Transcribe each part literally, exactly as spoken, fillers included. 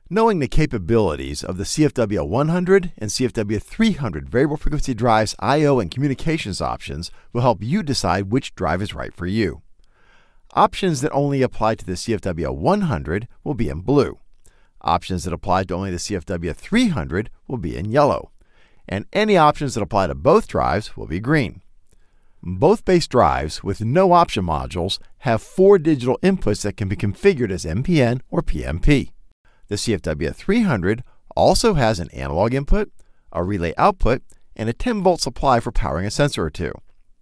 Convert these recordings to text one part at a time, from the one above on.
Knowing the capabilities of the C F W one hundred and C F W three hundred variable frequency drives I O and communications options will help you decide which drive is right for you. Options that only apply to the C F W one hundred will be in blue. Options that apply to only the C F W three hundred will be in yellow. And any options that apply to both drives will be green. Both base drives with no option modules have four digital inputs that can be configured as M P N or P M P. The C F W three hundred also has an analog input, a relay output, and a ten volt supply for powering a sensor or two.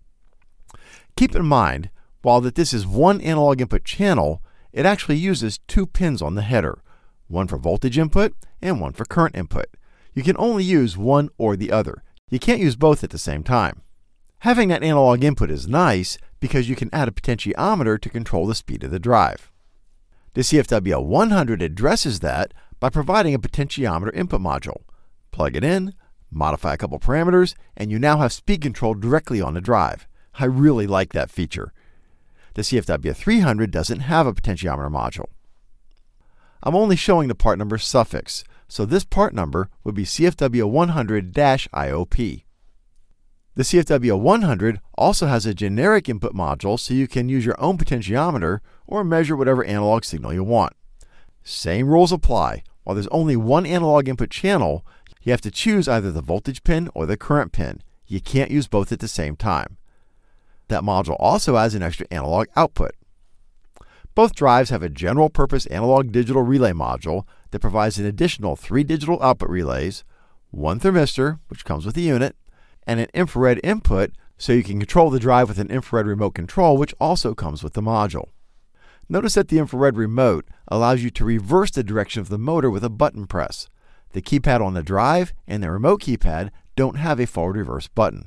Keep in mind, while that this is one analog input channel, it actually uses two pins on the header, one for voltage input and one for current input. You can only use one or the other. You can't use both at the same time. Having that analog input is nice because you can add a potentiometer to control the speed of the drive. The C F W one hundred addresses that by providing a potentiometer input module. Plug it in, modify a couple parameters, and you now have speed control directly on the drive. I really like that feature. The C F W three hundred doesn't have a potentiometer module. I'm only showing the part number suffix, so this part number would be C F W one hundred I O P. The C F W one hundred also has a generic input module so you can use your own potentiometer or measure whatever analog signal you want. Same rules apply. While there's only one analog input channel, you have to choose either the voltage pin or the current pin. You can't use both at the same time. That module also has an extra analog output. Both drives have a general purpose analog digital relay module that provides an additional three digital output relays, one thermistor, which comes with the unit, and an infrared input so you can control the drive with an infrared remote control, which also comes with the module. Notice that the infrared remote allows you to reverse the direction of the motor with a button press. The keypad on the drive and the remote keypad don't have a forward reverse button.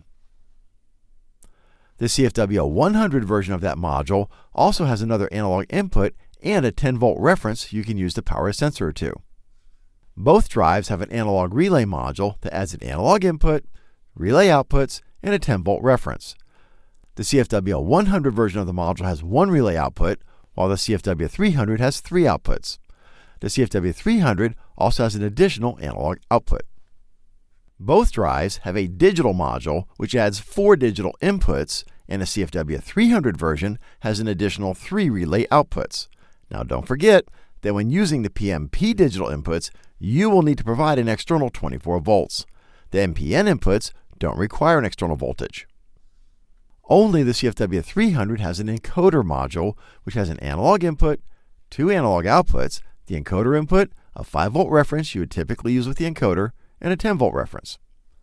The C F W one hundred version of that module also has another analog input and a ten volt reference you can use to power a sensor or two. Both drives have an analog relay module that adds an analog input, relay outputs, and a ten volt reference. The C F W one hundred version of the module has one relay output, while the C F W three hundred has three outputs. The C F W three hundred also has an additional analog output. Both drives have a digital module which adds four digital inputs, and the C F W three hundred version has an additional three relay outputs. Now don't forget that when using the P M P digital inputs, you will need to provide an external twenty-four volts. The M P N inputs don't require an external voltage. Only the C F W three hundred has an encoder module which has an analog input, two analog outputs, the encoder input, a five volt reference you would typically use with the encoder, and a ten volt reference.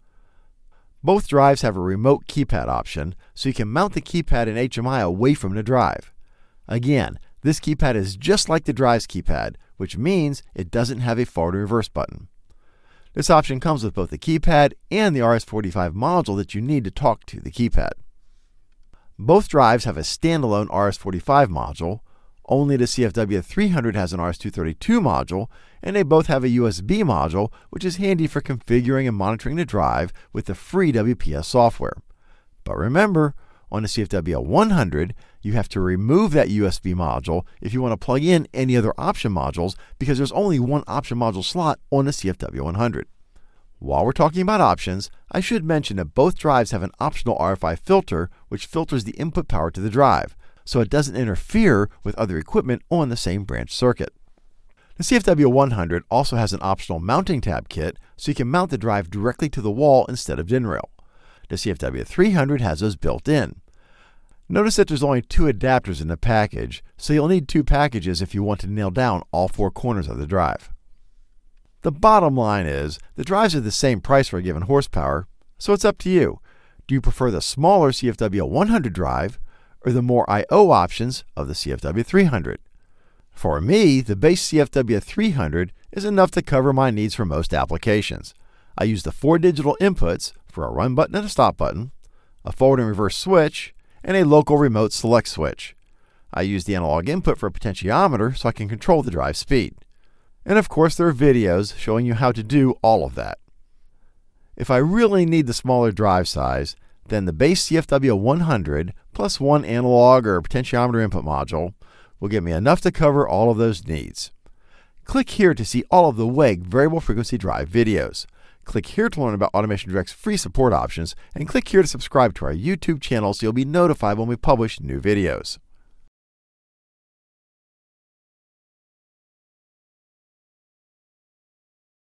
Both drives have a remote keypad option, so you can mount the keypad and H M I away from the drive. Again, this keypad is just like the drive's keypad, which means it doesn't have a forward and reverse button. This option comes with both the keypad and the R S forty-five module that you need to talk to the keypad. Both drives have a standalone R S forty-five module. Only the C F W three hundred has an R S two thirty-two module, and they both have a U S B module, which is handy for configuring and monitoring the drive with the free W P S software. But remember, on the C F W one hundred, you have to remove that U S B module if you want to plug in any other option modules, because there's only one option module slot on the C F W one hundred. While we're talking about options, I should mention that both drives have an optional R F I filter which filters the input power to the drive, so it doesn't interfere with other equipment on the same branch circuit. The C F W one hundred also has an optional mounting tab kit, so you can mount the drive directly to the wall instead of D I N rail. The C F W three hundred has those built in. Notice that there's only two adapters in the package, so you'll need two packages if you want to nail down all four corners of the drive. The bottom line is, the drives are the same price for a given horsepower, so it's up to you. Do you prefer the smaller C F W one hundred drive or the more I O options of the C F W three hundred? For me, the base C F W three hundred is enough to cover my needs for most applications. I use the four digital inputs for a run button and a stop button, a forward and reverse switch, and a local remote select switch. I use the analog input for a potentiometer so I can control the drive speed. And of course, there are videos showing you how to do all of that. If I really need the smaller drive size, then the base C F W one hundred plus one analog or potentiometer input module will give me enough to cover all of those needs. Click here to see all of the W E G variable frequency drive videos. Click here to learn about Automation Direct's free support options, and click here to subscribe to our YouTube channel so you'll be notified when we publish new videos.